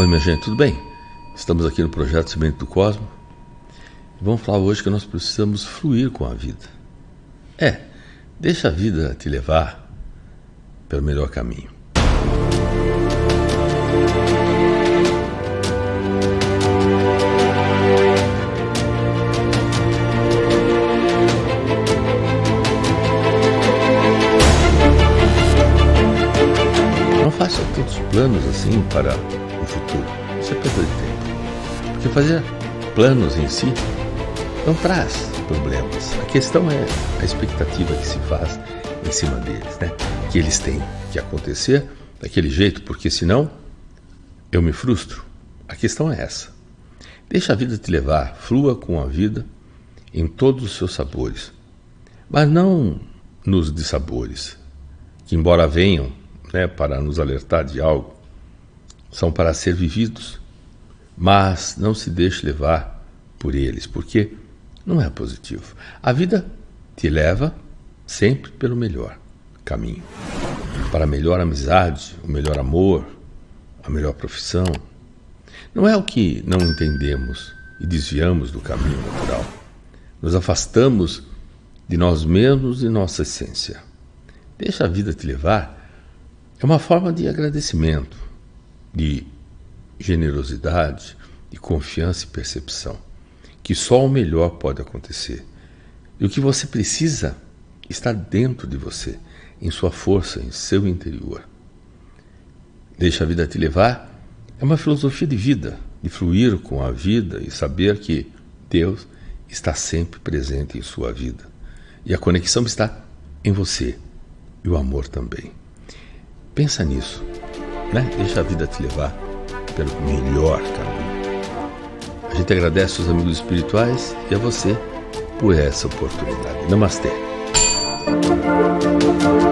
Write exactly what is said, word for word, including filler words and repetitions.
Oi, minha gente, tudo bem? Estamos aqui no Projeto Semente do Cosmo. Vamos falar hoje que nós precisamos fluir com a vida. É, deixa a vida te levar pelo melhor caminho. Não faça tantos planos assim para o futuro. Isso é perda de tempo. Porque fazer planos em si não traz problemas. A questão é a expectativa que se faz em cima deles, né? Que eles têm que acontecer daquele jeito, porque senão eu me frustro. A questão é essa. Deixa a vida te levar, flua com a vida em todos os seus sabores, mas não nos dissabores, que embora venham, né, para nos alertar de algo, são para ser vividos, mas não se deixe levar por eles, porque não é positivo. A vida te leva sempre pelo melhor caminho, para a melhor amizade, o melhor amor, a melhor profissão. Não é o que não entendemos e desviamos do caminho natural. Nos afastamos de nós mesmos e nossa essência. Deixa a vida te levar é uma forma de agradecimento, de generosidade, de confiança e percepção, que só o melhor pode acontecer. E o que você precisa está dentro de você, em sua força, em seu interior. Deixa a vida te levar é uma filosofia de vida, de fluir com a vida e saber que Deus está sempre presente em sua vida. E a conexão está em você e o amor também. Pensa nisso, né? Deixa a vida te levar pelo melhor caminho. A gente agradece aos amigos espirituais e a você por essa oportunidade. Namastê.